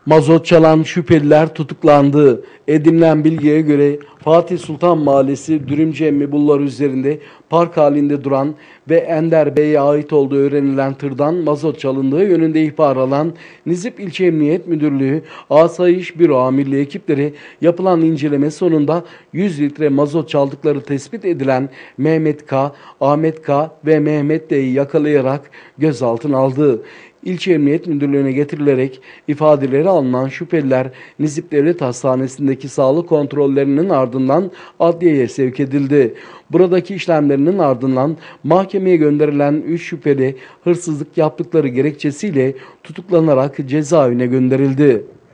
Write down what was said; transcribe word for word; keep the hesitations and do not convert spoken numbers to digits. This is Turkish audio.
Mazot çalan şüpheliler tutuklandı. Edinilen bilgiye göre Fatih Sultan Mahallesi Dürümcemmi Bulvarı üzerinde park halinde duran ve Ender Bey'e ait olduğu öğrenilen tırdan mazot çalındığı yönünde ihbar alan Nizip İlçe Emniyet Müdürlüğü Asayiş Büro Amirliği ekipleri yapılan inceleme sonunda yüz litre mazot çaldıkları tespit edilen Mehmet K, Ahmet K ve Mehmet D'yi yakalayarak gözaltına aldı. İlçe Emniyet Müdürlüğü'ne getirilerek ifadeleri alınan şüpheliler Nizip Devlet Hastanesi'ndeki sağlık kontrollerinin ardından adliyeye sevk edildi. Buradaki işlemlerinin ardından mahkemeye gönderilen üç şüpheli hırsızlık yaptıkları gerekçesiyle tutuklanarak cezaevine gönderildi.